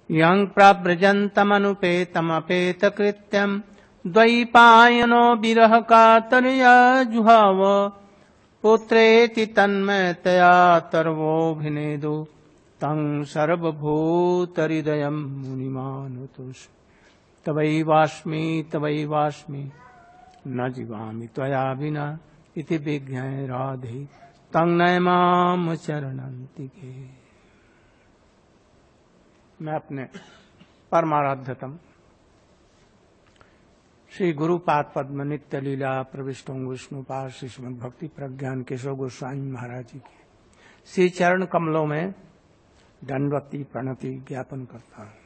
यं प्रव्रजन्तमनुपेतमपेतकृत्यं द्वैपायनो विरह कातरया जुहाव पुत्रेति तन्मयतया तर्वोऽभिनेदो तं सर्वभूतहृदयं मुनिमानुतोष तवैवास्मि न जीवामि त्वया विना इति विज्ञाय राधे तं नयमाम चरणन्तिके। मैं अपने परमाराध्यतम श्री गुरुपाद पद्म नित्य लीला प्रविष्टों विष्णुपाद श्रीमद भक्ति प्रज्ञान केशव गोस्वामी महाराज जी के श्री चरण कमलों में दंडवती प्रणति ज्ञापन करता हूं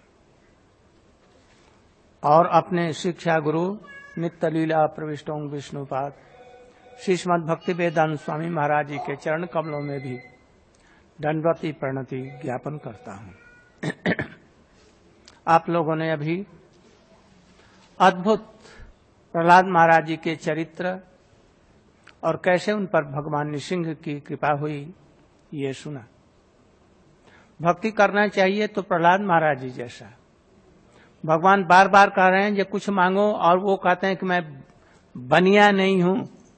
और अपने शिक्षा गुरु नित्य लीला प्रविष्टों विष्णुपाद श्रीमद भक्ति वेदांत स्वामी महाराज जी के चरण कमलों में भी दंडवती प्रणति ज्ञापन करता हूं। आप लोगों ने अभी अद्भुत प्रहलाद महाराज जी के चरित्र और कैसे उन पर भगवान नृसिंह की कृपा हुई ये सुना। भक्ति करना चाहिए तो प्रहलाद महाराज जी जैसा। भगवान बार बार कह रहे हैं जो कुछ मांगो और वो कहते हैं कि मैं बनिया नहीं हूं।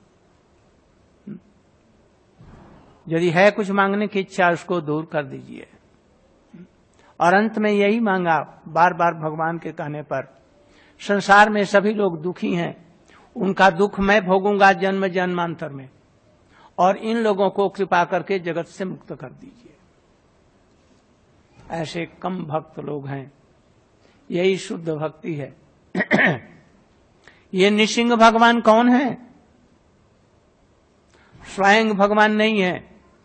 यदि है कुछ मांगने की इच्छा उसको दूर कर दीजिए। और अंत में यही मांगा बार बार भगवान के कहने पर, संसार में सभी लोग दुखी हैं, उनका दुख मैं भोगूंगा जन्म जन्मांतर में, और इन लोगों को कृपा करके जगत से मुक्त कर दीजिए। ऐसे कम भक्त लोग हैं, यही शुद्ध भक्ति है। ये नृसिंह भगवान कौन है? स्वयं भगवान नहीं है,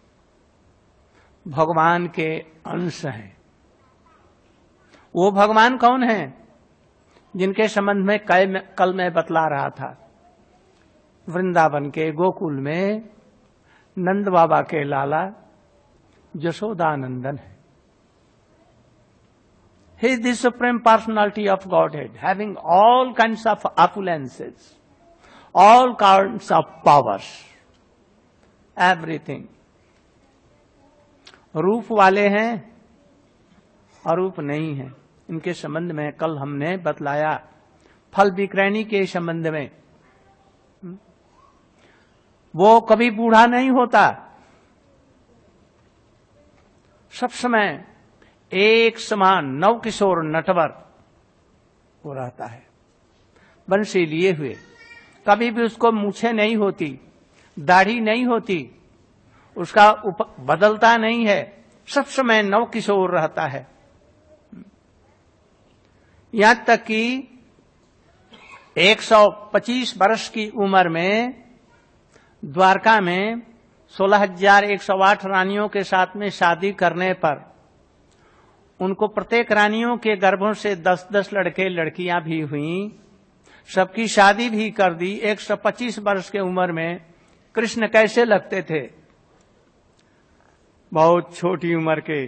भगवान के अंश हैं। वो भगवान कौन है जिनके संबंध में कल मैं बतला रहा था। वृंदावन के गोकुल में नंद बाबा के लाला यशोदानंदन है। He is the supreme personality of Godhead, having all kinds of opulences, all kinds of powers, everything. रूप वाले हैं और रूप नहीं है। इनके संबंध में कल हमने बतलाया। फल विक्रयणी के संबंध में वो कभी बूढ़ा नहीं होता, सब समय एक समान नवकिशोर नटवर वो रहता है, बंसी लिए हुए। कभी भी उसको मूछें नहीं होती, दाढ़ी नहीं होती, उसका बदलता नहीं है, सब समय नवकिशोर रहता है। यहां तक कि 125 वर्ष की उम्र में द्वारका में 16,108 रानियों के साथ में शादी करने पर उनको प्रत्येक रानियों के गर्भों से 10-10 लड़के लड़कियां भी हुईं, सबकी शादी भी कर दी। 125 वर्ष के उम्र में कृष्ण कैसे लगते थे? बहुत छोटी उम्र के,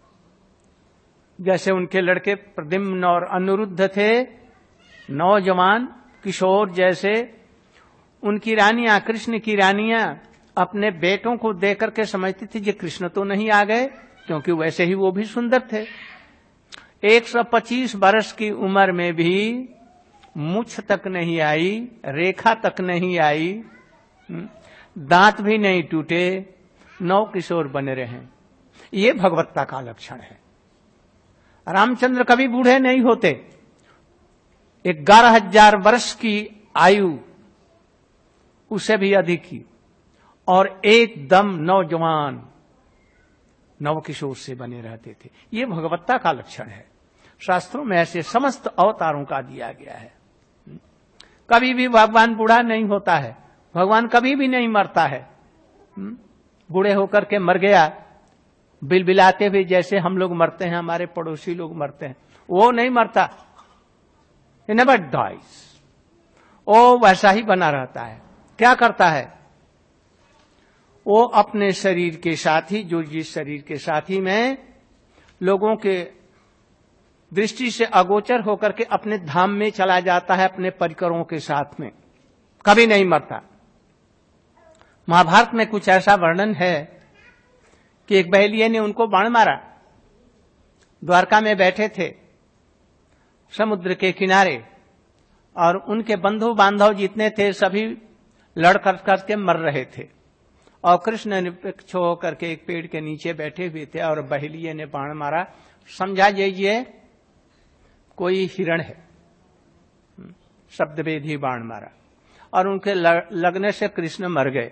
जैसे उनके लड़के प्रद्युम्न और अनिरुद्ध थे, नौजवान किशोर जैसे। उनकी रानियां, कृष्ण की रानियां अपने बेटों को देख करके समझती थी कि कृष्ण तो नहीं आ गए, क्योंकि वैसे ही वो भी सुंदर थे। 125 वर्ष की उम्र में भी मूछ तक नहीं आई, रेखा तक नहीं आई, दांत भी नहीं टूटे, नौ किशोर बने रहे। ये भगवत्ता का लक्षण है। रामचंद्र कभी बूढ़े नहीं होते। 11,000 वर्ष की आयु, उससे भी अधिक की, और एकदम नौजवान नवकिशोर से बने रहते थे। ये भगवत्ता का लक्षण है। शास्त्रों में ऐसे समस्त अवतारों का दिया गया है। कभी भी भगवान बूढ़ा नहीं होता है, भगवान कभी भी नहीं मरता है। बूढ़े होकर के मर गया, बिलबिलाते हुए जैसे हम लोग मरते हैं, हमारे पड़ोसी लोग मरते हैं, वो नहीं मरता। He never dies। वो वैसा ही बना रहता है। क्या करता है? वो अपने शरीर के साथ ही, जो जिस शरीर के साथ ही में लोगों के दृष्टि से अगोचर होकर के अपने धाम में चला जाता है, अपने परिकरों के साथ में, कभी नहीं मरता। महाभारत में कुछ ऐसा वर्णन है कि एक बहेलिये ने उनको बाण मारा। द्वारका में बैठे थे, समुद्र के किनारे, और उनके बंधु बांधव जितने थे सभी लड़ करके मर रहे थे। और कृष्ण निरपेक्ष होकर के एक पेड़ के नीचे बैठे हुए थे और बहेलिये ने बाण मारा, समझा ये कोई हिरण है, शब्दभेदी बाण मारा और उनके लगने से कृष्ण मर गए।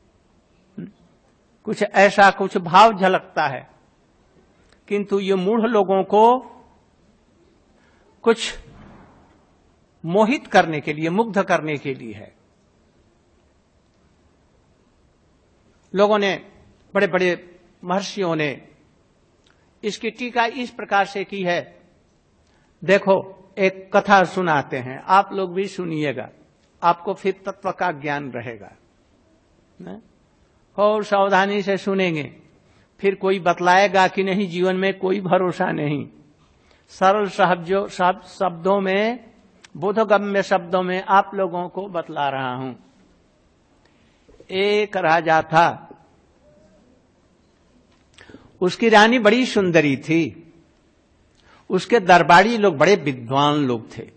कुछ ऐसा कुछ भाव झलकता है, किंतु ये मूढ़ लोगों को कुछ मोहित करने के लिए, मुग्ध करने के लिए है। लोगों ने, बड़े बड़े महर्षियों ने इसकी टीका इस प्रकार से की है। देखो, एक कथा सुनाते हैं, आप लोग भी सुनिएगा, आपको फिर तत्व का ज्ञान रहेगा। और सावधानी से सुनेंगे, फिर कोई बतलाएगा कि नहीं, जीवन में कोई भरोसा नहीं। सरल शब्दों में, बोधगम्य शब्दों में आप लोगों को बतला रहा हूं। एक राजा था, उसकी रानी बड़ी सुंदरी थी, उसके दरबारी लोग बड़े विद्वान लोग थे।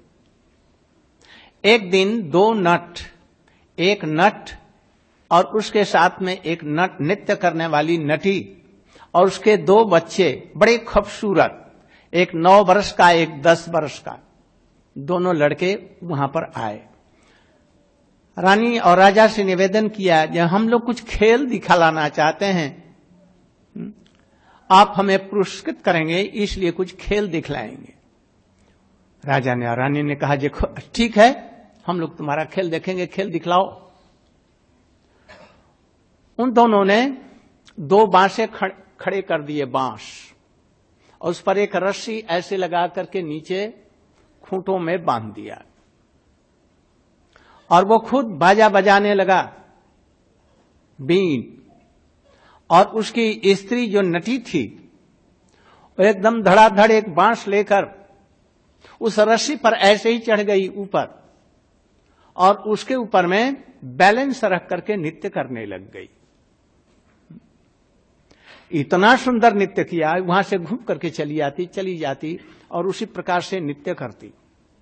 एक दिन दो नट, एक नट और उसके साथ में एक नृत्य करने वाली नटी और उसके दो बच्चे बड़े खूबसूरत, एक 9 वर्ष का, एक 10 वर्ष का, दोनों लड़के वहां पर आए। रानी और राजा से निवेदन किया, जब हम लोग कुछ खेल दिखाना चाहते हैं, आप हमें पुरस्कृत करेंगे, इसलिए कुछ खेल दिखलाएंगे। राजा ने और रानी ने कहा, देखो ठीक है, हम लोग तुम्हारा खेल देखेंगे, खेल दिखलाओ। उन दोनों ने 2 बांसे खड़े कर दिए, बांस, और उस पर एक रस्सी ऐसे लगा करके नीचे खूंटों में बांध दिया, और वो खुद बाजा बजाने लगा, बीन। और उसकी स्त्री जो नटी थी, वो एकदम धड़ाधड़ एक बांस लेकर उस रस्सी पर ऐसे ही चढ़ गई ऊपर, और उसके ऊपर में बैलेंस रख करके नृत्य करने लग गई। इतना सुंदर नृत्य किया, वहां से घूम करके चली जाती और उसी प्रकार से नृत्य करती।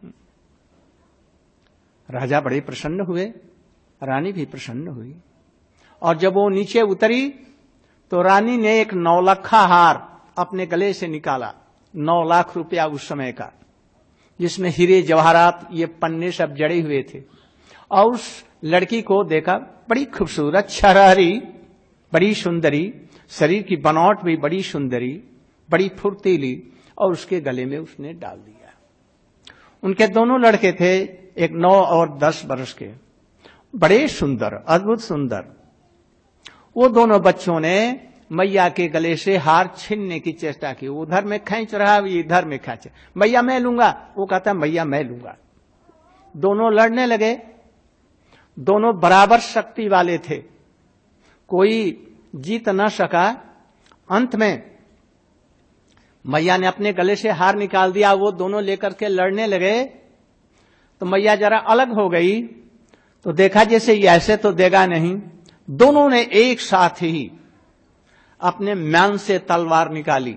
राजा बड़े प्रसन्न हुए, रानी भी प्रसन्न हुई, और जब वो नीचे उतरी तो रानी ने एक 9 लखा हार अपने गले से निकाला, 9 लाख रुपया उस समय का, जिसमें हीरे जवाहरात ये पन्ने सब जड़े हुए थे। और उस लड़की को देखा, बड़ी खूबसूरत, छरहरी, बड़ी सुंदरी, शरीर की बनावट भी बड़ी सुंदरी, बड़ी फुर्तीली, और उसके गले में उसने डाल दिया। उनके दोनों लड़के थे, एक 9 और 10 वर्ष के, बड़े सुंदर, अद्भुत सुंदर। वो दोनों बच्चों ने मैया के गले से हार छीनने की चेष्टा की, उधर में खींच रहा, इधर में खींचे, मैया मैं लूंगा, वो कहता मैया मैं लूंगा। दोनों लड़ने लगे, दोनों बराबर शक्ति वाले थे, कोई जीत न सका। अंत में मैया ने अपने गले से हार निकाल दिया, वो दोनों लेकर के लड़ने लगे। तो मैया जरा अलग हो गई, तो देखा जैसे ऐसे तो देगा नहीं। दोनों ने एक साथ ही अपने म्यान से तलवार निकाली,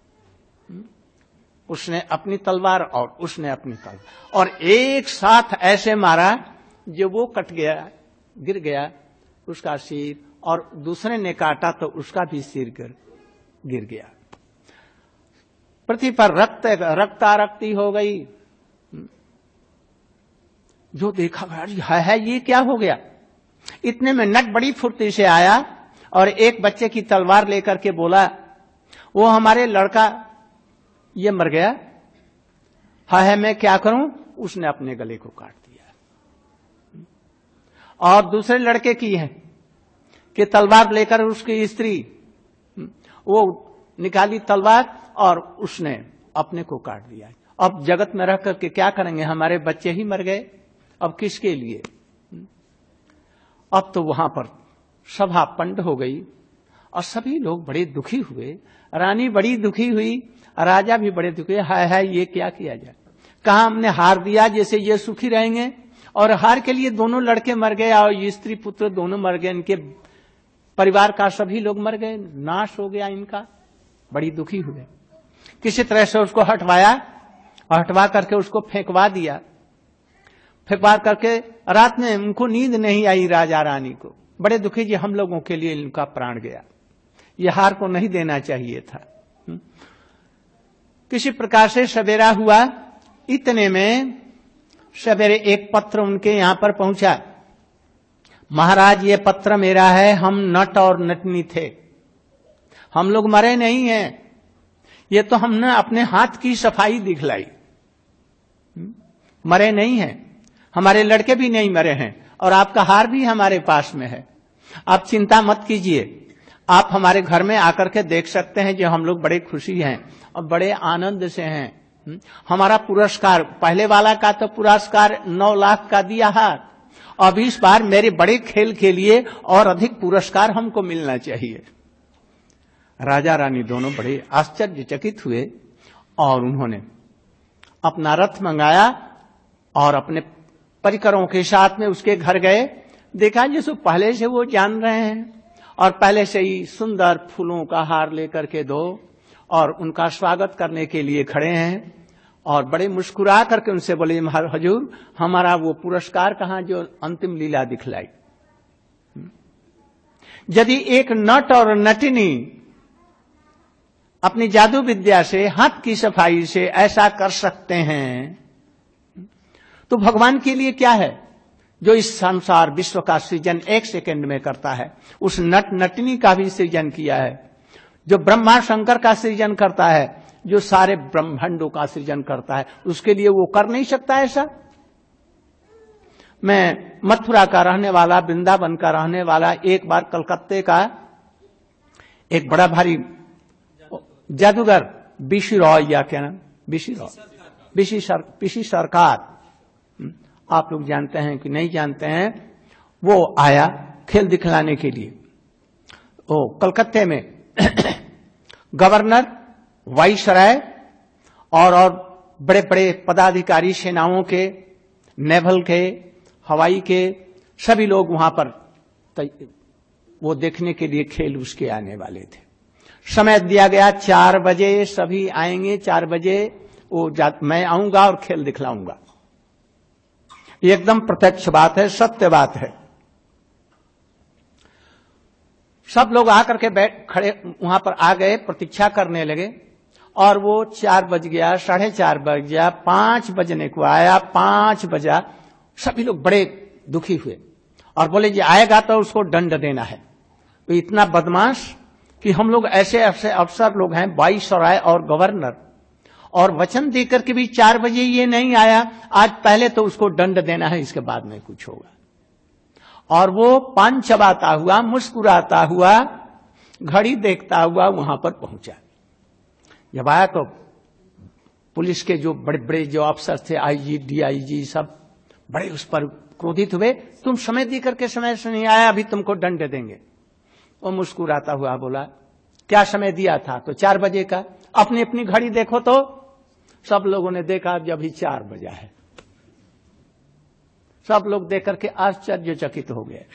उसने अपनी तलवार और उसने अपनी तलवार, और एक साथ ऐसे मारा जो वो कट गया, गिर गया उसका सिर, और दूसरे ने काटा तो उसका भी सिर गिर गया। पृथ्वी पर रक्तारक्ति हो गई। जो देखा है ये क्या हो गया। इतने में नट बड़ी फुर्ती से आया और एक बच्चे की तलवार लेकर के बोला, वो हमारे लड़का ये मर गया, है मैं क्या करूं। उसने अपने गले को काट दिया। और दूसरे लड़के की है कि तलवार लेकर उसकी स्त्री वो निकाली तलवार और उसने अपने को काट दिया। अब जगत में रह करके क्या करेंगे, हमारे बच्चे ही मर गए, अब किसके लिए। अब तो वहां पर सभा पंड हो गई और सभी लोग बड़े दुखी हुए। रानी बड़ी दुखी हुई, राजा भी बड़े दुखी, हाय ये क्या किया जाए। कहा हमने हार दिया, जैसे ये सुखी रहेंगे, और हार के लिए दोनों लड़के मर गए और ये स्त्री पुत्र दोनों मर गए, इनके परिवार का सभी लोग मर गए, नाश हो गया इनका। बड़ी दुखी हुए, किसी तरह से उसको हटवाया हटवा करके उसको फेंकवा दिया। फेंकवा करके रात में उनको नींद नहीं आई, राजा रानी को बड़े दुखी जी, हम लोगों के लिए इनका प्राण गया, ये हार को नहीं देना चाहिए था। किसी प्रकार से सवेरा हुआ, इतने में सवेरे एक पत्र उनके यहां पर पहुंचा, महाराज ये पत्र मेरा है, हम नट और नटनी थे, हम लोग मरे नहीं हैं, ये तो हमने अपने हाथ की सफाई दिखलाई, मरे नहीं हैं, हमारे लड़के भी नहीं मरे हैं और आपका हार भी हमारे पास में है, आप चिंता मत कीजिए, आप हमारे घर में आकर के देख सकते हैं, जो हम लोग बड़े खुशी हैं और बड़े आनंद से हैं। हमारा पुरस्कार, पहले वाला का तो पुरस्कार 9 लाख का दिया है, अब इस बार मेरे बड़े खेल के लिए और अधिक पुरस्कार हमको मिलना चाहिए। राजा रानी दोनों बड़े आश्चर्यचकित हुए और उन्होंने अपना रथ मंगाया और अपने परिकरों के साथ में उसके घर गए। देखा जिसको पहले से वो जान रहे हैं और पहले से ही सुंदर फूलों का हार लेकर के दो और उनका स्वागत करने के लिए खड़े हैं और बड़े मुस्कुरा करके उनसे बोले, हजूर हमारा वो पुरस्कार कहां जो अंतिम लीला दिखलाई। यदि एक नट और नटिनी अपनी जादू विद्या से, हाथ की सफाई से ऐसा कर सकते हैं, तो भगवान के लिए क्या है, जो इस संसार विश्व का सृजन 1 सेकंड में करता है, उस नट नटनी का भी सृजन किया है, जो ब्रह्मा शंकर का सृजन करता है, जो सारे ब्रह्मांडों का सृजन करता है, उसके लिए वो कर नहीं सकता ऐसा। मैं मथुरा का रहने वाला, वृंदावन का रहने वाला, एक बार कलकत्ते का एक बड़ा भारी जादूगर बीसी रॉय, या क्या नाम, बीसी सरकार, आप लोग जानते हैं कि नहीं जानते हैं, वो आया खेल दिखलाने के लिए। वो कलकत्ते में गवर्नर, वाइसराय और बड़े बड़े पदाधिकारी, सेनाओं के, नेवल के, हवाई के, सभी लोग वहां पर वो देखने के लिए खेल उसके आने वाले थे। समय दिया गया 4 बजे, सभी आएंगे, 4 बजे मैं आऊंगा और खेल दिखलाऊंगा। ये एकदम प्रत्यक्ष बात है, सत्य बात है। सब लोग आकर के खड़े वहां पर आ गए, प्रतीक्षा करने लगे और वो 4 बज गया, 4:30 बज गया, 5 बजने को आया, 5 बजा, सभी लोग बड़े दुखी हुए और बोले जी आएगा तो उसको दंड देना है। तो इतना बदमाश कि हम लोग ऐसे अफसर लोग हैं, वाइसराय और गवर्नर, और वचन देकर के भी 4 बजे ये नहीं आया, आज पहले तो उसको दंड देना है, इसके बाद में कुछ होगा। और वो पान चबाता हुआ, मुस्कुराता हुआ, घड़ी देखता हुआ वहां पर पहुंचा। जब आया तो पुलिस के जो बड़े बड़े जो अफसर थे, आईजी, डीआईजी, सब बड़े उस पर क्रोधित हुए, तुम समय दी करके समय से नहीं आया, अभी तुमको दंड देंगे। वो मुस्कुराता हुआ बोला, क्या समय दिया था? तो 4 बजे का। अपनी अपनी घड़ी देखो तो सब लोगों ने देखा, जब अभी 4 बजा है। सब लोग देख करके आश्चर्यचकित हो गए।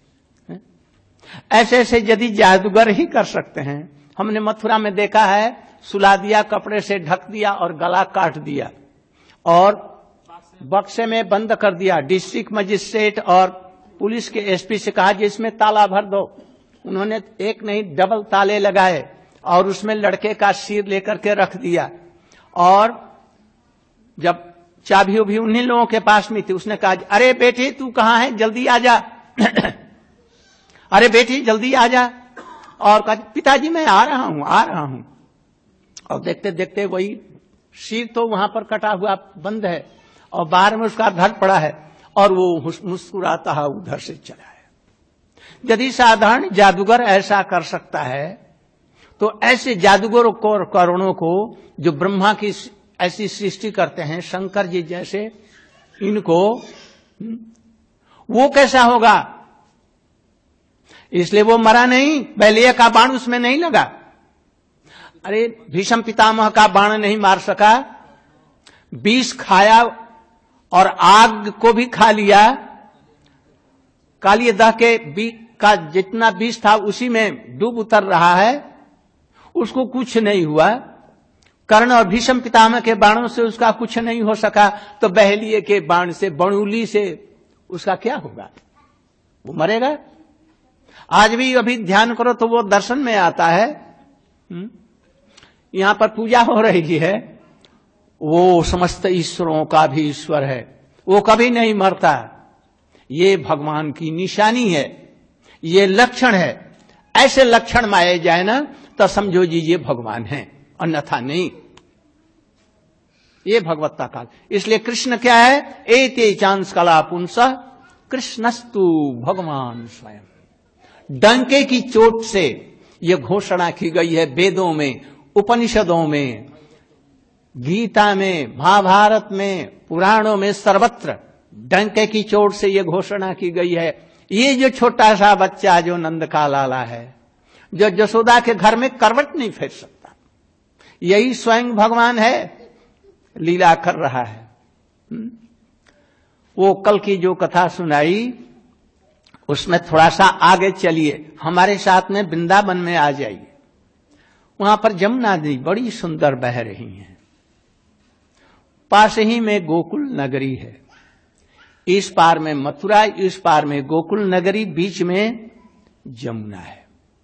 ऐसे ऐसे यदि जादूगर ही कर सकते हैं। हमने मथुरा में देखा है, सुला दिया, कपड़े से ढक दिया और गला काट दिया और बक्से में बंद कर दिया। डिस्ट्रिक्ट मजिस्ट्रेट और पुलिस के एसपी से कहा जी इसमें ताला भर दो। उन्होंने एक नहीं डबल ताले लगाए और उसमें लड़के का सिर लेकर के रख दिया। और जब चाबी भी उन्हीं लोगों के पास में थी, उसने कहा अरे बेटी तू कहां है, जल्दी आ जा। अरे बेटी जल्दी आ जा। और कहा पिताजी मैं आ रहा हूं। और देखते देखते वही सिर तो वहां पर कटा हुआ बंद है और बाहर में उसका धड़ पड़ा है और वो मुस्कुराता है उधर से चला है। यदि साधारण जादूगर ऐसा कर सकता है तो ऐसे जादूगरों को, करुणों को, जो ब्रह्मा की ऐसी सृष्टि करते हैं, शंकर जी जैसे, इनको वो कैसा होगा? इसलिए वो मरा नहीं, बैलिया का बाण उसमें नहीं लगा। अरे भीष्म पितामह का बाण नहीं मार सका, विष खाया और आग को भी खा लिया। कालिय दह के का जितना विष था उसी में डूब उतर रहा है, उसको कुछ नहीं हुआ। कर्ण और भीष्म पितामह के बाणों से उसका कुछ नहीं हो सका, तो बहलिए के बाण से, बणुली से उसका क्या होगा? वो मरेगा। आज भी अभी ध्यान करो तो वो दर्शन में आता है। यहां पर पूजा हो रही है, वो समस्त ईश्वरों का भी ईश्वर है, वो कभी नहीं मरता। ये भगवान की निशानी है, ये लक्षण है। ऐसे लक्षण माये जाए ना तो समझो जी ये भगवान है, अन्यथा नहीं। ये भगवत्ता काल। इसलिए कृष्ण क्या है? एते चांस कला पुंसः कृष्णस्तु भगवान स्वयं। डंके की चोट से यह घोषणा की गई है वेदों में, उपनिषदों में, गीता में, महाभारत में, पुराणों में, सर्वत्र डंके की चोट से यह घोषणा की गई है। ये जो छोटा सा बच्चा जो नंद का लाला है, जो यशोदा के घर में करवट नहीं फेर सकता, यही स्वयं भगवान है, लीला कर रहा है। वो कल की जो कथा सुनाई उसमें थोड़ा सा आगे चलिए, हमारे साथ में वृंदावन में आ जाइए। वहां पर जमुना नदी बड़ी सुंदर बह रही है, पास ही में गोकुल नगरी है। इस पार में मथुरा, इस पार में गोकुल नगरी, बीच में जमुना है।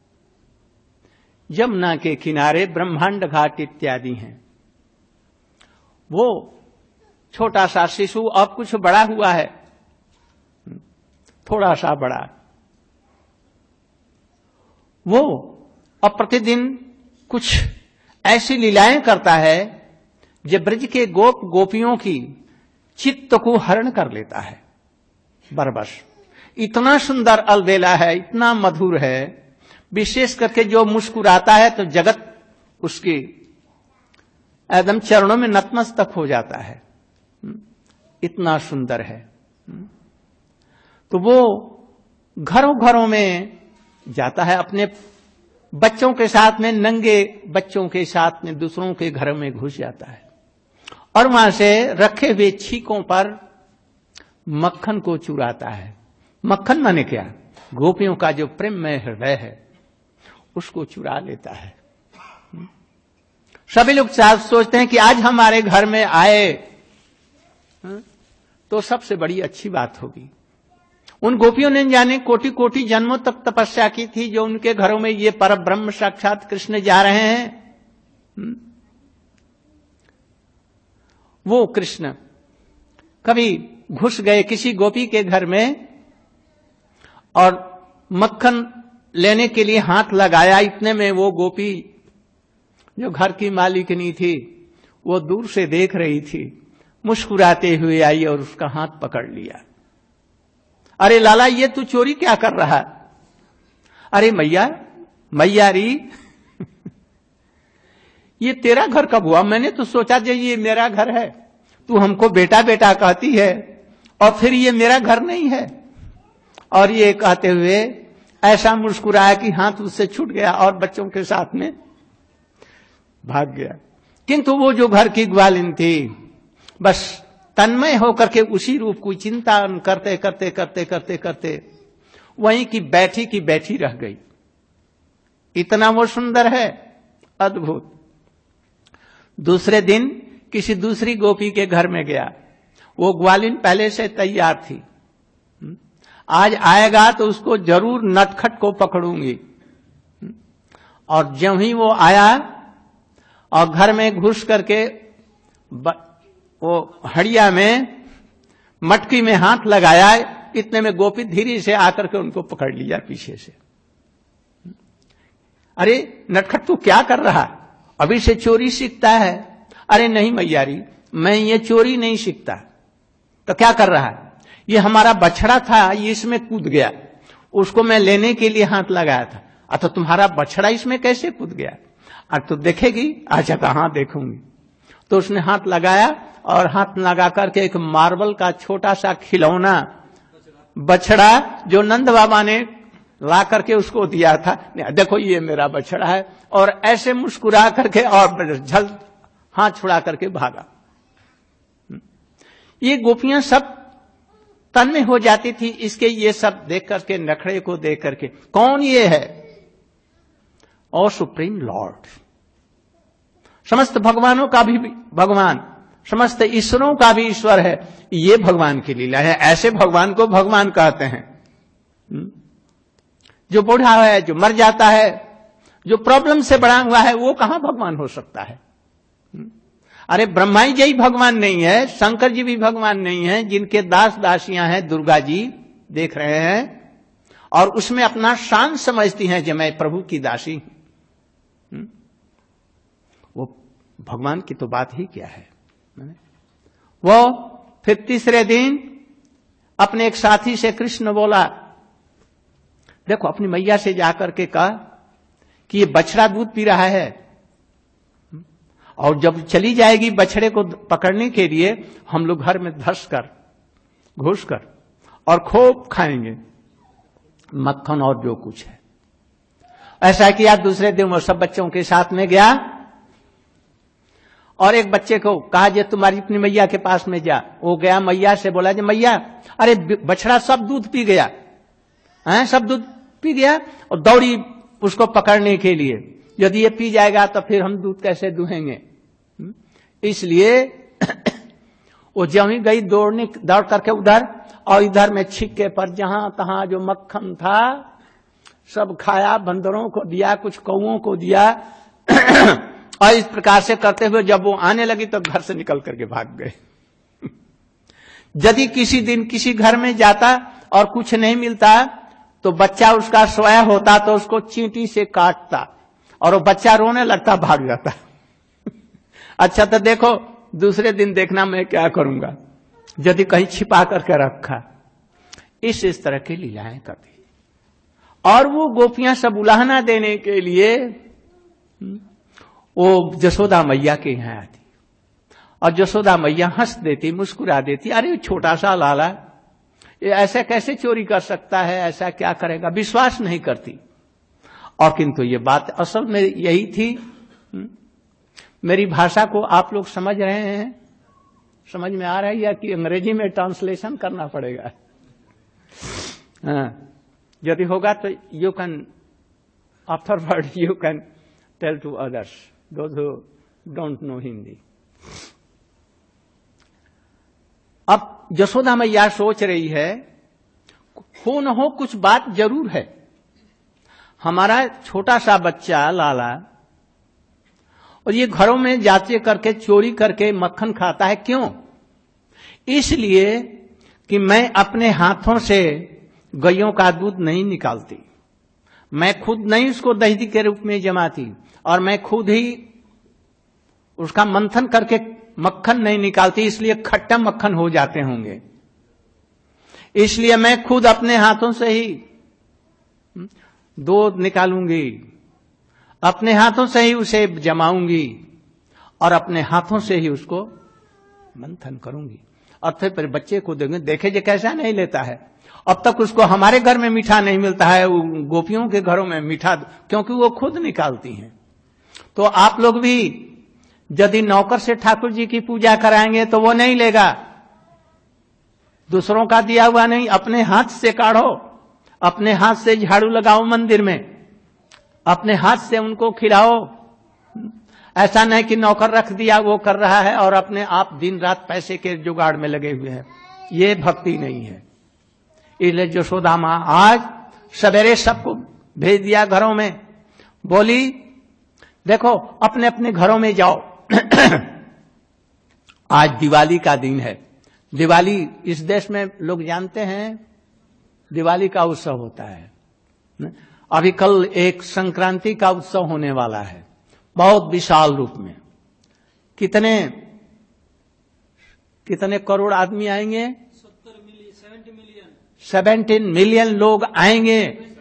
जमुना के किनारे ब्रह्मांड घाट इत्यादि हैं। वो छोटा सा शिशु अब कुछ बड़ा हुआ है, थोड़ा सा बड़ा, वो अब प्रतिदिन कुछ ऐसी लीलाएं करता है जो ब्रज के गोप गोपियों की चित्त को हरण कर लेता है। बरबस इतना सुंदर अलबेला है, इतना मधुर है, विशेष करके जो मुस्कुराता है तो जगत उसके एकदम चरणों में नतमस्तक हो जाता है, इतना सुंदर है। तो वो घरों घरों में जाता है, अपने बच्चों के साथ में, नंगे बच्चों के साथ में दूसरों के घरों में घुस जाता है और वहां से रखे हुए छीकों पर मक्खन को चुराता है। मक्खन माने क्या? गोपियों का जो प्रेम में हृदय है उसको चुरा लेता है। सभी लोग सोचते हैं कि आज हमारे घर में आए तो सबसे बड़ी अच्छी बात होगी। उन गोपियों ने जाने कोटि कोटि जन्मों तक तपस्या की थी, जो उनके घरों में ये परब्रह्म साक्षात कृष्ण जा रहे हैं। वो कृष्ण कभी घुस गए किसी गोपी के घर में और मक्खन लेने के लिए हाथ लगाया, इतने में वो गोपी जो घर की मालिकनी थी वो दूर से देख रही थी, मुस्कुराते हुए आई और उसका हाथ पकड़ लिया। अरे लाला, ये तू चोरी क्या कर रहा? अरे मैया, मैयारी ये तेरा घर कब हुआ? मैंने तो सोचा जो ये मेरा घर है, तू हमको बेटा बेटा कहती है और फिर ये मेरा घर नहीं है। और ये कहते हुए ऐसा मुस्कुराया कि हाथ उससे छूट गया और बच्चों के साथ में भाग गया। किंतु वो जो घर की ग्वालिन थी, बस तन्मय होकर के उसी रूप को चिंतन करते करते करते करते करते वहीं की बैठी रह गई। इतना वो सुंदर है, अद्भुत। दूसरे दिन किसी दूसरी गोपी के घर में गया, वो ग्वालिन पहले से तैयार थी, आज आएगा तो उसको जरूर नटखट को पकड़ूंगी। और ज्यों ही वो आया और घर में घुस करके वो हड़िया में मटकी में हाथ लगाया, इतने में गोपी धीरे से आकर के उनको पकड़ लिया पीछे से। अरे नटखट तू क्या कर रहा? अभी से चोरी सीखता है? अरे नहीं मैयारी, मैं ये चोरी नहीं सीखता। तो क्या कर रहा है? ये हमारा बछड़ा था, ये इसमें कूद गया, उसको मैं लेने के लिए हाथ लगाया था। अच्छा, तुम्हारा बछड़ा इसमें कैसे कूद गया? अब तो देखेगी? अच्छा कहाँ देखूंगी। तो उसने हाथ लगाया और हाथ लगा करके एक मार्बल का छोटा सा खिलौना बछड़ा जो नंद बाबा ने ला करके उसको दिया था, देखो ये मेरा बछड़ा है, और ऐसे मुस्कुरा करके और झल हाथ छुड़ा करके भागा। ये गोपियां सब तन्मय हो जाती थी इसके ये सब देख करके, नखड़े को देख करके। कौन ये है? और सुप्रीम लॉर्ड, समस्त भगवानों का भी भगवान, समस्त ईश्वरों का भी ईश्वर है। ये भगवान की लीला है। ऐसे भगवान को भगवान कहते हैं। जो बूढ़ा है, जो मर जाता है, जो प्रॉब्लम से बड़ा हुआ है, वो कहां भगवान हो सकता है? अरे ब्रह्मा जी ही भगवान नहीं है, शंकर जी भी भगवान नहीं है। जिनके दास दासियां हैं, दुर्गा जी देख रहे हैं, और उसमें अपना शान समझती हैं कि मैं प्रभु की दासी हूं। वो भगवान की तो बात ही क्या है। वो फिर तीसरे दिन अपने एक साथी से कृष्ण बोला, देखो अपनी मैया से जाकर के कहा कि ये बछड़ा दूध पी रहा है, और जब चली जाएगी बछड़े को पकड़ने के लिए, हम लोग घर में घुस कर और खूब खाएंगे मक्खन और जो कुछ है। ऐसा किया। दूसरे दिन वो सब बच्चों के साथ में गया और एक बच्चे को कहा, जे तुम्हारी अपनी मैया के पास में जा। वो गया, मैया से बोला, जे मैया, अरे बछड़ा सब दूध पी गया है, सब दूध पी गया, और दौड़ी उसको पकड़ने के लिए। यदि ये पी जाएगा तो फिर हम दूध कैसे दुहेंगे? इसलिए वो जब ही गई दौड़ करके उधर, और इधर में छिक्के पर जहां तहां जो मक्खन था सब खाया, बंदरों को दिया, कुछ कौओं को दिया। और इस प्रकार से करते हुए जब वो आने लगी तो घर से निकल करके भाग गए। यदि किसी दिन किसी घर में जाता और कुछ नहीं मिलता तो बच्चा उसका सोया होता तो उसको चींटी से काटता, और वो बच्चा रोने लगता, भाग जाता। अच्छा तो देखो, दूसरे दिन देखना मैं क्या करूंगा, यदि कहीं छिपा करके रखा। इस तरह की लीलाएं करती। और वो गोपियां सब उलाहना देने के लिए वो जसोदा मैया के यहां आती, और जसोदा मैया हंस देती, मुस्कुरा देती, अरे छोटा सा लाला ये ऐसा कैसे चोरी कर सकता है, ऐसा क्या करेगा, विश्वास नहीं करती। और किंतु ये बात असल में यही थी। मेरी भाषा को आप लोग समझ रहे हैं? समझ में आ रहा है या कि अंग्रेजी में ट्रांसलेशन करना पड़ेगा? यदि होगा तो you can afterward you can tell to others those who don't know Hindi. अब यशोदा मैया सोच रही है, हो न हो कुछ बात जरूर है। हमारा छोटा सा बच्चा लाला, और ये घरों में जांचे करके चोरी करके मक्खन खाता है, क्यों? इसलिए कि मैं अपने हाथों से गैयों का दूध नहीं निकालती, मैं खुद नहीं उसको दही के रूप में जमाती, और मैं खुद ही उसका मंथन करके मक्खन नहीं निकालती, इसलिए खट्टा मक्खन हो जाते होंगे। इसलिए मैं खुद अपने हाथों से ही दूध निकालूंगी, अपने हाथों से ही उसे जमाऊंगी, और अपने हाथों से ही उसको मंथन करूंगी, और फिर बच्चे को देंगे, देखे जे कैसा नहीं लेता है। अब तक उसको हमारे घर में मीठा नहीं मिलता है, गोपियों के घरों में मीठा, क्योंकि वो खुद निकालती हैं। तो आप लोग भी यदि नौकर से ठाकुर जी की पूजा कराएंगे तो वो नहीं लेगा, दूसरों का दिया हुआ नहीं, अपने हाथ से काढ़ो, अपने हाथ से झाड़ू लगाओ मंदिर में, अपने हाथ से उनको खिलाओ। ऐसा नहीं कि नौकर रख दिया वो कर रहा है और अपने आप दिन रात पैसे के जुगाड़ में लगे हुए हैं, ये भक्ति नहीं है। इसलिए यशोदा मां आज सवेरे सबको भेज दिया घरों में, बोली देखो अपने अपने घरों में जाओ। आज दिवाली का दिन है। दिवाली इस देश में लोग जानते हैं, दिवाली का उत्सव होता है। अभी कल एक संक्रांति का उत्सव होने वाला है, बहुत विशाल रूप में। कितने करोड़ आदमी आएंगे? 17 मिलियन लोग आएंगे।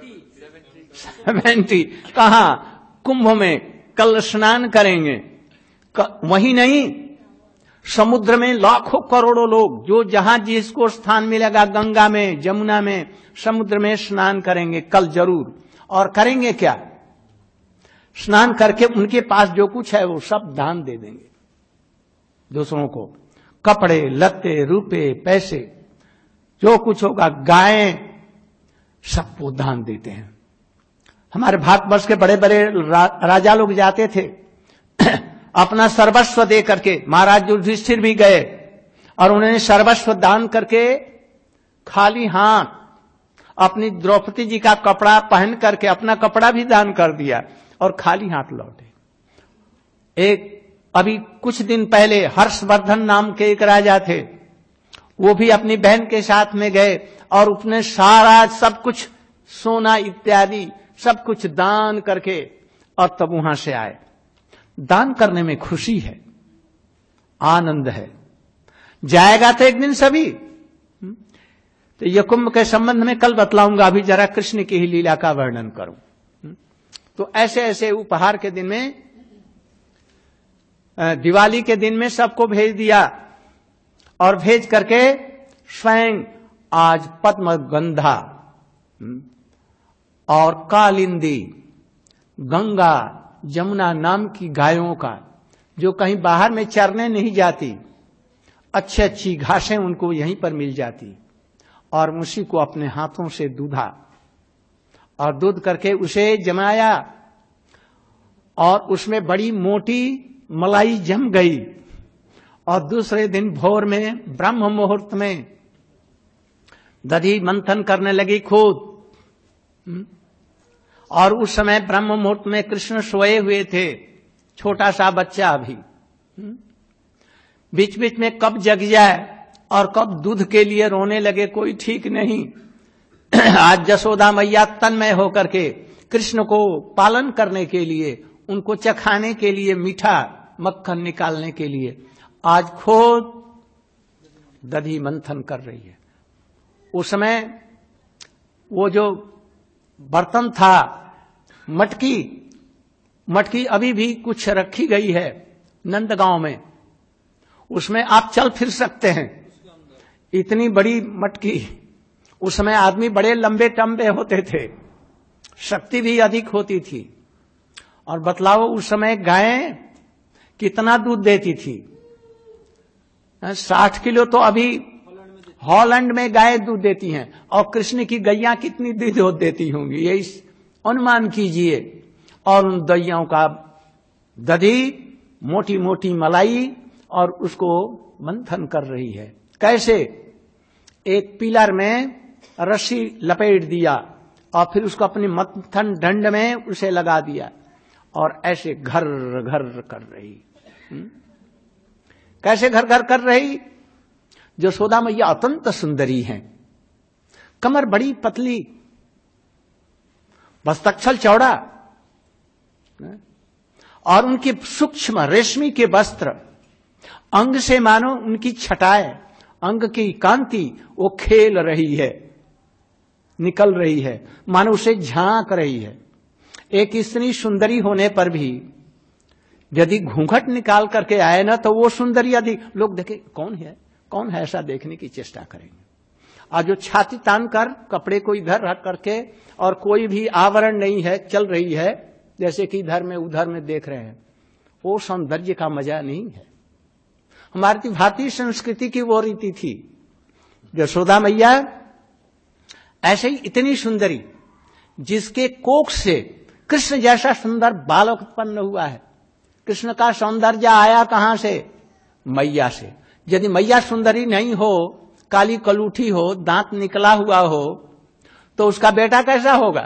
70 कहां? कुंभ में कल स्नान करेंगे। वही नहीं, समुद्र में लाखों करोड़ों लोग, जो जहां जिसको स्थान मिलेगा, गंगा में, जमुना में, समुद्र में स्नान करेंगे कल जरूर। और करेंगे क्या? स्नान करके उनके पास जो कुछ है वो सब दान दे देंगे दूसरों को। कपड़े लत्ते, रुपए, पैसे, जो कुछ होगा, गायें, सबको दान देते हैं। हमारे भारतवर्ष के बड़े बड़े राजा लोग जाते थे अपना सर्वस्व दे करके, महाराज युधिष्ठिर भी गए और उन्होंने सर्वस्व दान करके खाली हाथ अपनी द्रौपदी जी का कपड़ा पहन करके अपना कपड़ा भी दान कर दिया और खाली हाथ लौटे। एक अभी कुछ दिन पहले हर्षवर्धन नाम के एक राजा थे, वो भी अपनी बहन के साथ में गए और उसने सारा सब कुछ सोना इत्यादि सब कुछ दान करके और तब वहां से आए। दान करने में खुशी है, आनंद है। जाएगा तो एक दिन सभी। तो यह कुंभ के संबंध में कल बतलाऊंगा, अभी जरा कृष्ण की ही लीला का वर्णन करूं। तो ऐसे ऐसे उपहार के दिन में, दिवाली के दिन में सबको भेज दिया और भेज करके स्वयं आज पद्मगंधा और कालिंदी, गंगा, जमुना नाम की गायों का, जो कहीं बाहर में चरने नहीं जाती, अच्छी अच्छी घासें उनको यहीं पर मिल जाती, और उसी को अपने हाथों से दूधा और दूध करके उसे जमाया और उसमें बड़ी मोटी मलाई जम गई। और दूसरे दिन भोर में ब्रह्म मुहूर्त में दधी मंथन करने लगी खुद। और उस समय ब्रह्म मुहूर्त में कृष्ण सोए हुए थे, छोटा सा बच्चा अभी। बीच बीच में कब जग जाए और कब दूध के लिए रोने लगे कोई ठीक नहीं। आज जसोदा मैया तन्मय होकर के कृष्ण को पालन करने के लिए, उनको चखाने के लिए, मीठा मक्खन निकालने के लिए आज खुद दधी मंथन कर रही है। उस समय वो जो बर्तन था, मटकी अभी भी कुछ रखी गई है नंदगांव में, उसमें आप चल फिर सकते हैं। इतनी बड़ी मटकी, उस समय आदमी बड़े लंबे टम्बे होते थे, शक्ति भी अधिक होती थी। और बतलाओ उस समय गायें कितना दूध देती थी? 60 किलो तो अभी हॉलैंड में गाय दूध देती हैं, और कृष्ण की गैया कितनी दूध देती होंगी, ये अनुमान कीजिए। और उन गैयाओं का दधी, मोटी मोटी मलाई, और उसको मंथन कर रही है। कैसे? एक पिलर में रस्सी लपेट दिया और फिर उसको अपनी मंथन दंड में उसे लगा दिया और ऐसे घर घर कर रही। कैसे घर घर कर रही? जसोदा मैया अत्यंत सुंदरी हैं, कमर बड़ी पतली, बस्तक्षल चौड़ा, और उनके सूक्ष्म रेशमी के वस्त्र, अंग से मानो उनकी छटाएं, अंग की कांति वो खेल रही है, निकल रही है, मानो उसे झांक रही है। एक इतनी सुंदरी होने पर भी यदि घूंघट निकाल करके आए ना, तो वो सुंदरी यदि लोग देखे कौन है ऐसा देखने की चेष्टा करेंगे। और जो छाती तान कर कपड़े को इधर रख करके और कोई भी आवरण नहीं है, चल रही है जैसे कि इधर में उधर में देख रहे हैं, वो सौंदर्य का मजा नहीं है। हमारी भारतीय संस्कृति की वो रीति थी। यशोदा मैया ऐसे ही इतनी सुंदरी, जिसके कोख से कृष्ण जैसा सुंदर बालक उत्पन्न हुआ है। कृष्ण का सौंदर्य आया कहां से? मैया से। यदि मैया सुंदरी नहीं हो, काली कलूठी हो, दांत निकला हुआ हो, तो उसका बेटा कैसा होगा?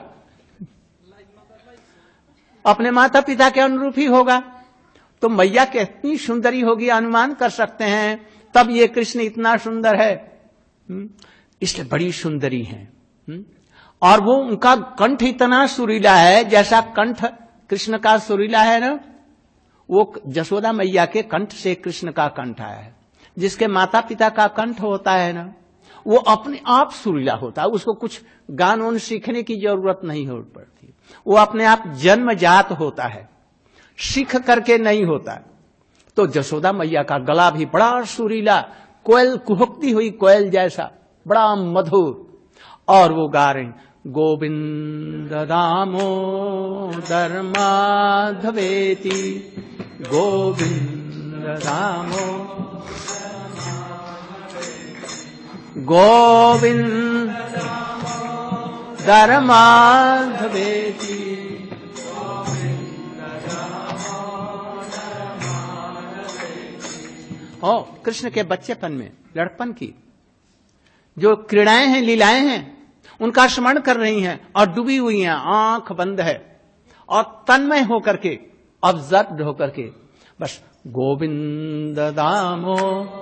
अपने माता पिता के अनुरूप ही होगा। तो मैया कितनी सुंदरी होगी अनुमान कर सकते हैं, तब ये कृष्ण इतना सुंदर है, इसलिए बड़ी सुंदरी है। और वो उनका कंठ इतना सुरीला है, जैसा कंठ कृष्ण का सुरीला है ना, वो जसोदा मैया के कंठ से कृष्ण का कंठ आया है। जिसके माता पिता का कंठ होता है ना, वो अपने आप सुरीला होता है, उसको कुछ गान वान सीखने की जरूरत नहीं हो पड़ती, वो अपने आप जन्मजात होता है, सीख करके नहीं होता। तो जसोदा मैया का गला भी बड़ा सुरीला, कोयल कुहकती हुई कोयल जैसा, बड़ा मधुर। और वो गा रहे गोविंद दामोदर माधवेति, गोविंद दामोदर माधवेति, और कृष्ण के बच्चेपन में, लड़पन की जो क्रीड़ाएं हैं, लीलाएं हैं, उनका स्मरण कर रही हैं और डूबी हुई हैं, आंख बंद है और तन्मय होकर के, ऑब्जर्व होकर के बस गोविंद दामो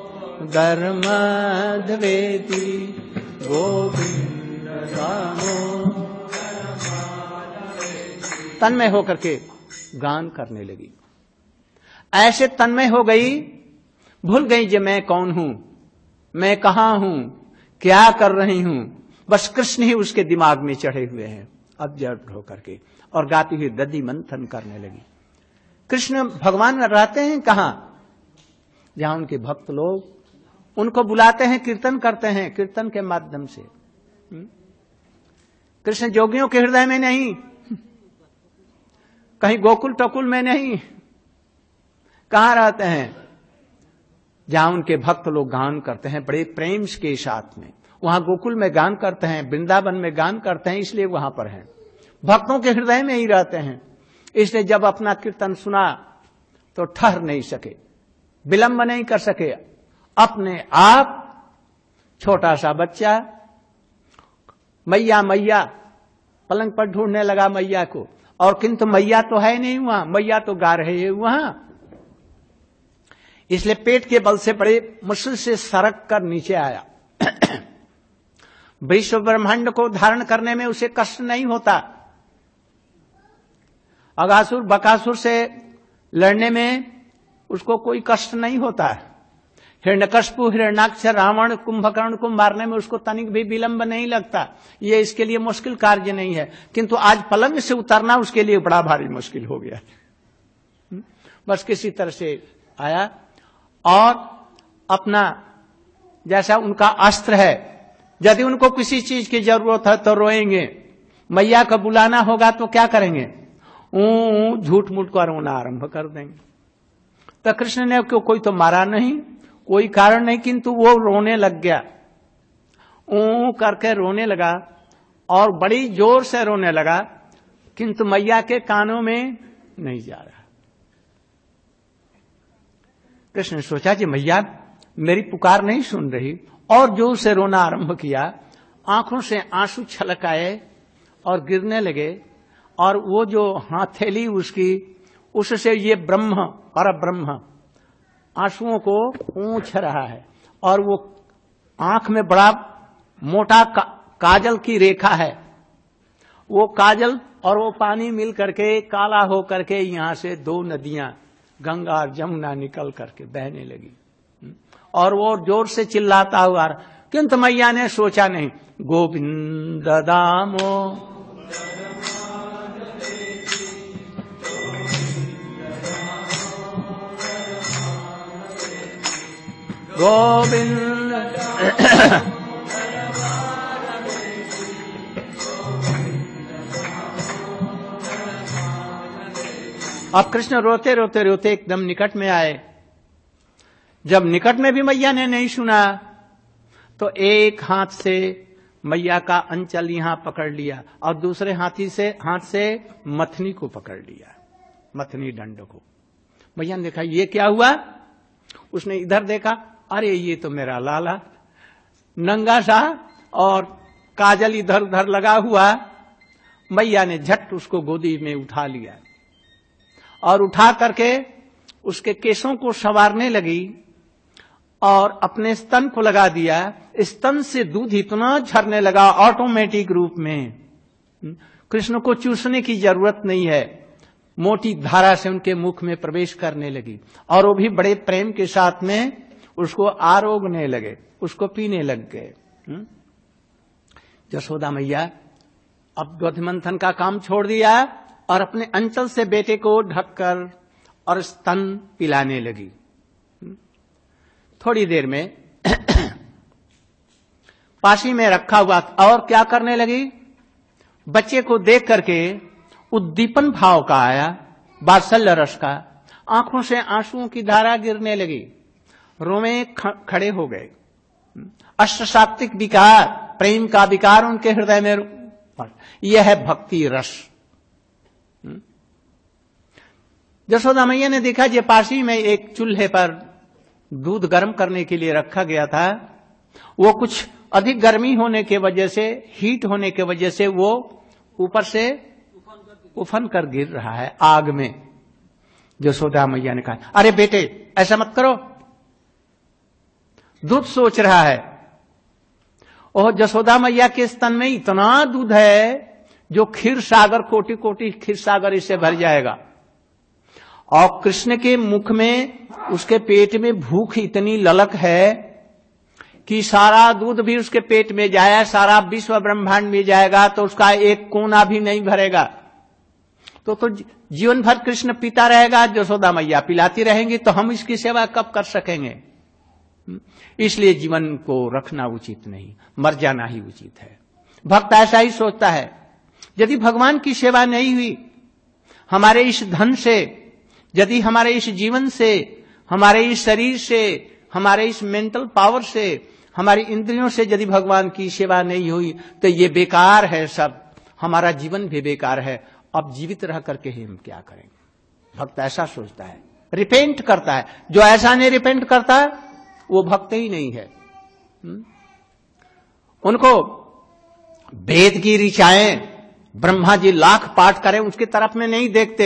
धर्मद्वेति, गोविंद दामो, तन्मय होकर के गान करने लगी। ऐसे तन्मय हो गई, भूल गई कि मैं कौन हूं, मैं कहां हूं, क्या कर रही हूं, बस कृष्ण ही उसके दिमाग में चढ़े हुए हैं, ऑब्जर्व होकर के, और गाती हुई दधि मंथन करने लगी। कृष्ण भगवान रहते हैं कहां? जहां उनके भक्त लोग उनको बुलाते हैं, कीर्तन करते हैं, कीर्तन के माध्यम से। कृष्ण जोगियों के हृदय में नहीं, कहीं गोकुल टकुल में नहीं, कहां रहते हैं? जहां उनके भक्त लोग गान करते हैं बड़े प्रेम के साथ में। वहां गोकुल में गान करते हैं, वृंदावन में गान करते हैं, इसलिए वहां पर हैं, भक्तों के हृदय में ही रहते हैं। इसलिए जब अपना कीर्तन सुना तो ठहर नहीं सके, विलंब नहीं कर सके, अपने आप छोटा सा बच्चा मैया मैया पलंग पर ढूंढने लगा मैया को, और किंतु मैया तो है नहीं वहां, मैया तो गा रहे हैं वहां। इसलिए पेट के बल से बड़े मुश्किल से सरक कर नीचे आया। विश्व ब्रह्मांड को धारण करने में उसे कष्ट नहीं होता, अगासुर बकासुर से लड़ने में उसको कोई कष्ट नहीं होता है, हिरण्यकश्यप हिरण्याक्ष रावण कुंभकर्ण को मारने में उसको तनिक भी विलंब नहीं लगता, ये इसके लिए मुश्किल कार्य नहीं है। किंतु आज पलंग से उतरना उसके लिए बड़ा भारी मुश्किल हो गया। बस किसी तरह से आया और अपना जैसा उनका अस्त्र है, यदि उनको किसी चीज की जरूरत है तो रोएंगे, मैया को बुलाना होगा तो क्या करेंगे? झूठ मूठ कर रोना आरंभ कर देंगे। तो कृष्ण ने कोई तो मारा नहीं, कोई कारण नहीं, किंतु वो रोने लग गया, करके रोने लगा और बड़ी जोर से रोने लगा, किंतु मैया के कानों में नहीं जा रहा। कृष्ण ने सोचा कि मैया मेरी पुकार नहीं सुन रही, और जोर से रोना आरंभ किया, आंखों से आंसू छलक आए और गिरने लगे, और वो जो हथेली उसकी, उससे ये ब्रह्म पर ब्रह्म आंसुओं को पूछ रहा है, और वो आंख में बड़ा मोटा काजल की रेखा है, वो काजल और वो पानी मिल करके काला हो करके यहां से दो नदियां गंगा और जमुना निकल करके बहने लगी, और वो जोर से चिल्लाता हुआ, किंतु मैया ने सोचा नहीं, गोविंद दामो गोविंद। अब कृष्ण रोते रोते रोते एकदम निकट में आए। जब निकट में भी मैया ने नहीं सुना तो एक हाथ से मैया का अंचल यहां पकड़ लिया और दूसरे हाथ से मथनी को पकड़ लिया, मथनी दंड को। मैया ने देखा ये क्या हुआ, उसने इधर देखा, अरे ये तो मेरा लाला नंगा सा और काजल इधर उधर लगा हुआ। मैया ने झट उसको गोदी में उठा लिया और उठा करके उसके केशों को संवारने लगी और अपने स्तन को लगा दिया। स्तन से दूध इतना झरने लगा ऑटोमेटिक रूप में, कृष्ण को चूसने की जरूरत नहीं है, मोटी धारा से उनके मुख में प्रवेश करने लगी और वो भी बड़े प्रेम के साथ में उसको आरोगने लगे, उसको पीने लग गए। यशोदा मैया अब दूध मंथन का काम छोड़ दिया और अपने अंचल से बेटे को ढककर और स्तन पिलाने लगी। थोड़ी देर में पासी में रखा हुआ और क्या करने लगी, बच्चे को देख करके उद्दीपन भाव का आया, वात्सल्य रस का, आंखों से आंसुओं की धारा गिरने लगी, रोमे खड़े हो गए। अष्टसात्विक विकार, प्रेम का विकार उनके हृदय में, यह है भक्ति रस। यशोदा मैया ने देखा ये पासी में एक चूल्हे पर दूध गर्म करने के लिए रखा गया था, वो कुछ अधिक गर्मी होने के वजह से, हीट होने के वजह से वो ऊपर से उफन कर गिर रहा है आग में। यशोदा मैया ने कहा, अरे बेटे ऐसा मत करो। दूध सोच रहा है, और यशोदा मैया के स्तन में इतना दूध है जो क्षीर सागर, कोटि कोटि क्षीर सागर इससे भर जाएगा। और कृष्ण के मुख में, उसके पेट में भूख इतनी ललक है कि सारा दूध भी उसके पेट में जाए, सारा विश्व ब्रह्मांड में जाएगा तो उसका एक कोना भी नहीं भरेगा। तो जीवन भर कृष्ण पीता रहेगा, यशोदा मैया पिलाती रहेंगी, तो हम इसकी सेवा कब कर सकेंगे? इसलिए जीवन को रखना उचित नहीं, मर जाना ही उचित है। भक्त ऐसा ही सोचता है, यदि भगवान की सेवा नहीं हुई, हमारे इस धन से, यदि हमारे इस जीवन से, हमारे इस शरीर से, हमारे इस मेंटल पावर से, हमारी इंद्रियों से यदि भगवान की सेवा नहीं हुई तो ये बेकार है सब, हमारा जीवन भी बेकार है। अब जीवित रह करके ही हम क्या करेंगे? भक्त ऐसा सोचता है, रिपेंट करता है। जो ऐसा नहीं रिपेंट करता वो भक्त ही नहीं है। उनको वेद की ऋचाएं ब्रह्मा जी लाख पाठ करें उसकी तरफ में नहीं देखते।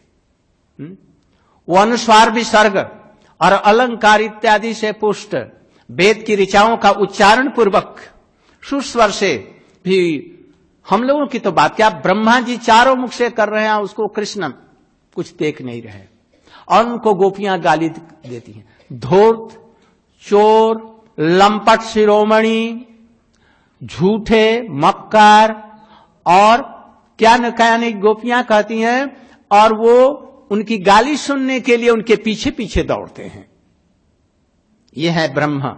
वो अनुस्वार विसर्ग और अलंकार इत्यादि से पुष्ट वेद की ऋचाओं का उच्चारण पूर्वक सुस्वर से भी, हम लोगों की तो बात क्या, ब्रह्मा जी चारों मुख से कर रहे हैं, उसको कृष्ण कुछ देख नहीं रहे, और उनको गोपियां गाली देती हैं, धूर्त, चोर, लंपट शिरोमणि, झूठे, मक्कार, और क्या न क्या नहीं गोपियां कहती हैं, और वो उनकी गाली सुनने के लिए उनके पीछे पीछे दौड़ते हैं। ये है ब्रह्म।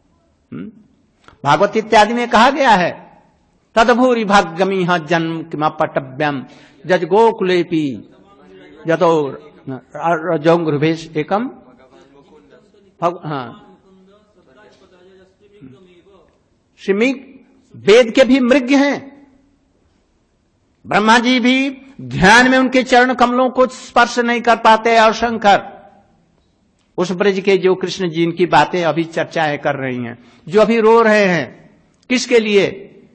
भागवत इत्यादि में कहा गया है, तदभूरि भाग्यमी जन्म किमपटव्यम जज गोकुलेपी जतो रजोंगृभेश एकम। श्रीमिक वेद के भी मृग हैं, ब्रह्मा जी भी ध्यान में उनके चरण कमलों को स्पर्श नहीं कर पाते। और शंकर उस ब्रज के जो कृष्ण जी इनकी बातें अभी चर्चाएं कर रही हैं, जो अभी रो रहे हैं, किसके लिए?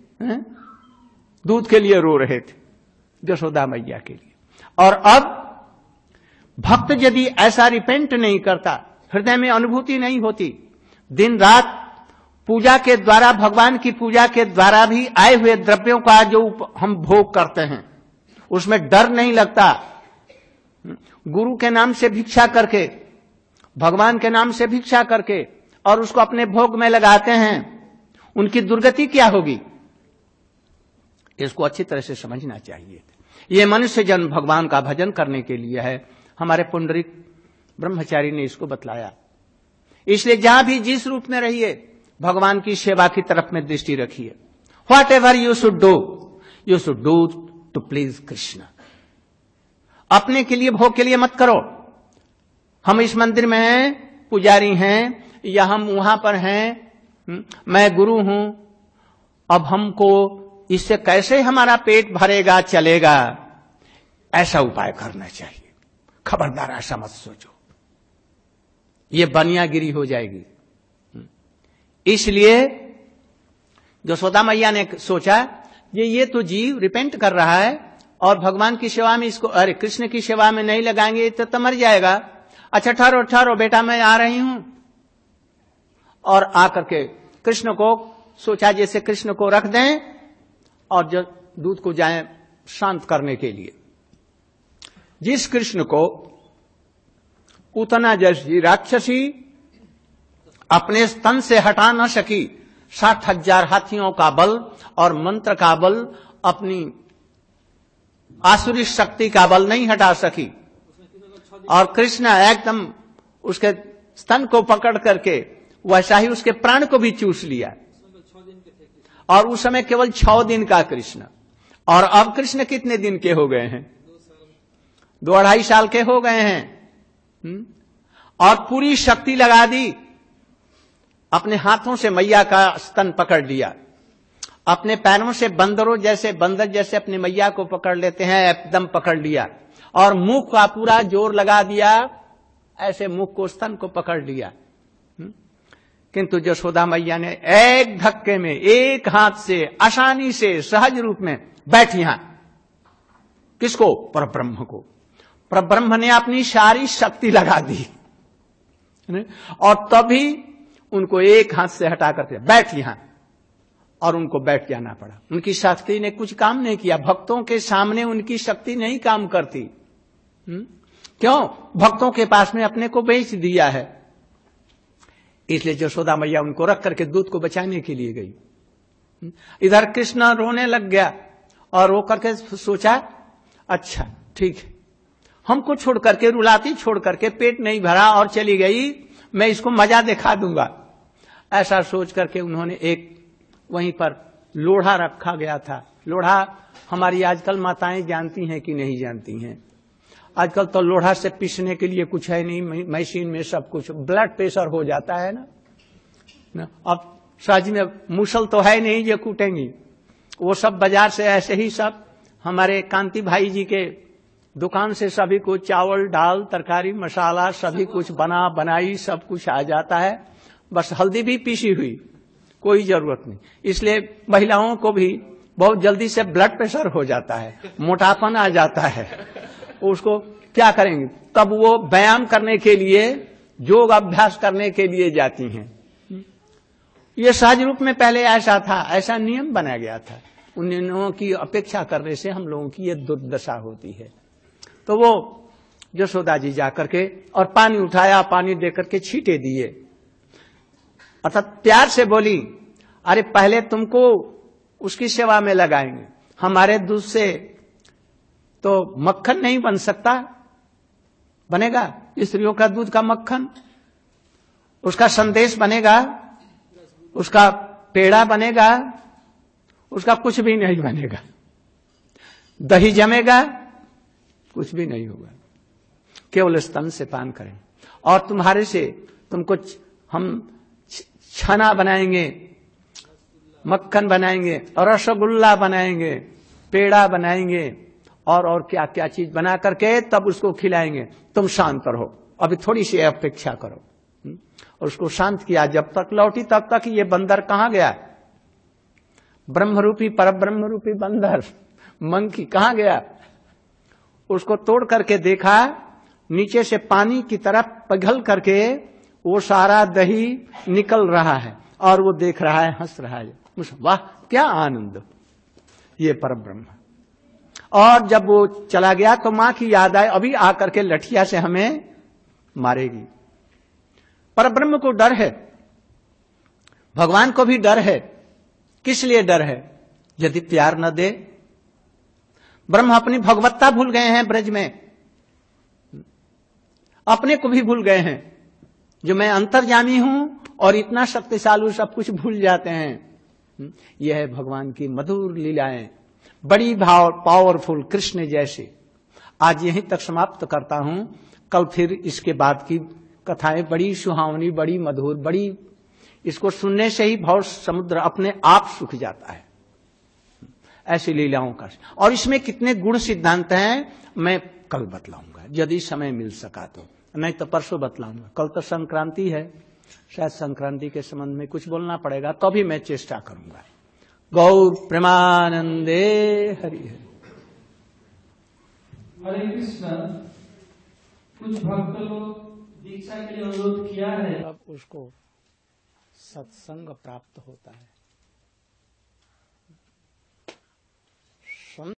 दूध के लिए रो रहे थे, यशोदा मैया के लिए। और अब भक्त यदि ऐसा रिपेंट नहीं करता, हृदय में अनुभूति नहीं होती, दिन रात पूजा के द्वारा, भगवान की पूजा के द्वारा भी आए हुए द्रव्यों का जो हम भोग करते हैं उसमें डर नहीं लगता, गुरु के नाम से भिक्षा करके, भगवान के नाम से भिक्षा करके और उसको अपने भोग में लगाते हैं, उनकी दुर्गति क्या होगी? इसको अच्छी तरह से समझना चाहिए। ये मनुष्य जन्म भगवान का भजन करने के लिए है। हमारे पुंडरीक ब्रह्मचारी ने इसको बतलाया। इसलिए जहां भी जिस रूप में रहिए, भगवान की सेवा की तरफ में दृष्टि रखिए। Whatever you should do to please Krishna. अपने के लिए, भोग के लिए मत करो। हम इस मंदिर में हैं, पुजारी हैं, या हम वहां पर हैं, मैं गुरु हूं, अब हमको इससे कैसे हमारा पेट भरेगा, चलेगा, ऐसा उपाय करना चाहिए। खबरदार ऐसा मत सोचो, ये बनियागिरी हो जाएगी। इसलिए यशोदा मैया ने सोचा ये तो जीव रिपेंट कर रहा है और भगवान की सेवा में इसको, अरे कृष्ण की सेवा में नहीं लगाएंगे तो मर जाएगा। अच्छा ठहरो ठहरो बेटा, मैं आ रही हूं। और आकर के कृष्ण को सोचा जैसे कृष्ण को रख दें और जो दूध को जाएं शांत करने के लिए। जिस कृष्ण को उतना जैसी राक्षसी अपने स्तन से हटा न सकी, 60,000 हाथियों का बल और मंत्र का बल, अपनी आसुरी शक्ति का बल नहीं हटा सकी, और कृष्ण एकदम उसके स्तन को पकड़ करके वैसा ही उसके प्राण को भी चूस लिया। और उस समय केवल 6 दिन का कृष्ण, और अब कृष्ण कितने दिन के हो गए हैं? 2-2.5 साल के हो गए हैं। और पूरी शक्ति लगा दी, अपने हाथों से मैया का स्तन पकड़ लिया, अपने पैरों से बंदरों जैसे, बंदर जैसे अपनी मैया को पकड़ लेते हैं, एकदम पकड़ लिया, और मुख का पूरा जोर लगा दिया, ऐसे मुख को, स्तन को पकड़ लिया। किंतु यशोदा मैया ने एक धक्के में, एक हाथ से, आसानी से, सहज रूप में बैठ यहां। किसको? परब्रह्म को। परब्रह्म ने अपनी सारी शक्ति लगा दी और तभी उनको एक हाथ से हटा करके बैठ यहां, और उनको बैठ जाना पड़ा। उनकी शक्ति ने कुछ काम नहीं किया। भक्तों के सामने उनकी शक्ति नहीं काम करती। क्यों? भक्तों के पास में अपने को बेच दिया है। इसलिए यशोदा मैया उनको रख करके दूध को बचाने के लिए गई। इधर कृष्ण रोने लग गया और रो करके सोचा, अच्छा ठीक है, हमको छोड़ करके, रुलाती छोड़ करके, पेट नहीं भरा और चली गई, मैं इसको मजा दिखा दूंगा। ऐसा सोच करके उन्होंने एक वहीं पर लोढ़ा रखा गया था। लोढ़ा हमारी आजकल माताएं जानती हैं कि नहीं जानती हैं? आजकल तो लोढ़ा से पीसने के लिए कुछ है नहीं, मशीन में सब कुछ। ब्लड प्रेशर हो जाता है ना। अब सच में मुसल तो है नहीं जो कूटेंगी, वो सब बाजार से ऐसे ही सब हमारे कांति भाई जी के दुकान से सभी कुछ, चावल दाल तरकारी मसाला सभी कुछ बना बनाई सब कुछ आ जाता है। बस हल्दी भी पीसी हुई, कोई जरूरत नहीं। इसलिए महिलाओं को भी बहुत जल्दी से ब्लड प्रेशर हो जाता है, मोटापन आ जाता है। उसको क्या करेंगे? तब वो व्यायाम करने के लिए, योग अभ्यास करने के लिए जाती हैं। ये सहज रूप में पहले ऐसा था, ऐसा नियम बना गया था। उन नियमों की अपेक्षा करने से हम लोगों की ये दुर्दशा होती है। तो वो यशोदा जी जाकर के और पानी उठाया, पानी देकर के छींटे दिए, अर्थात प्यार से बोली, अरे पहले तुमको उसकी सेवा में लगाएंगे, हमारे दूध से तो मक्खन नहीं बन सकता। बनेगा स्त्रियों का दूध का मक्खन, उसका संदेश बनेगा, उसका पेड़ा बनेगा, उसका कुछ भी नहीं बनेगा। दही जमेगा, कुछ भी नहीं होगा। केवल स्तन से पान करें और तुम्हारे से तुमको हम छना बनाएंगे, मक्खन बनाएंगे और रसगुल्ला बनाएंगे, पेड़ा बनाएंगे और क्या क्या चीज बना करके तब उसको खिलाएंगे। तुम शांत रहो, अभी थोड़ी सी अपेक्षा करो। और उसको शांत किया। जब तक लौटी तब तक ये बंदर कहां गया? ब्रह्मरूपी परब्रह्म रूपी बंदर मंकी कहां गया? उसको तोड़ करके देखा, नीचे से पानी की तरफ पिघल करके वो सारा दही निकल रहा है और वो देख रहा है, हंस रहा है। वाह क्या आनंद, ये परब्रह्म। और जब वो चला गया तो मां की याद आए, अभी आकर के लठिया से हमें मारेगी। परब्रह्म को डर है, भगवान को भी डर है। किस लिए डर है? यदि प्यार न दे। ब्रह्म अपनी भगवत्ता भूल गए हैं ब्रज में, अपने को भी भूल गए हैं, जो मैं अंतर्यामी हूं और इतना शक्तिशाली, सब कुछ भूल जाते हैं। यह है भगवान की मधुर लीलाएं, बड़ी पावरफुल कृष्ण जैसे। आज यहीं तक समाप्त करता हूं। कल फिर इसके बाद की कथाएं बड़ी सुहावनी, बड़ी मधुर, बड़ी, इसको सुनने से ही भाव समुद्र अपने आप सूख जाता है। ऐसी लीलाओं का, और इसमें कितने गुण सिद्धांत हैं मैं कल बतलाऊंगा, यदि समय मिल सका तो, नहीं तो परसों बतलाऊंगा। कल तो संक्रांति है, शायद संक्रांति के संबंध में कुछ बोलना पड़ेगा, कभी मैं चेष्टा करूंगा। गौ प्रेमानंदे हरि हरि। हरे कृष्ण। कुछ भक्त लोग दीक्षा के लिए अनुरोध किया है, अब उसको सत्संग प्राप्त होता है।